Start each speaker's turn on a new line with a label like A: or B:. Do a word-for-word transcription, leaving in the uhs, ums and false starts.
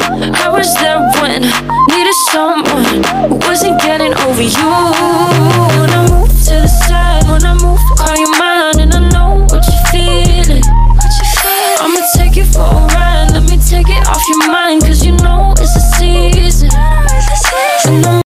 A: I was there when needed someone who wasn't getting over you.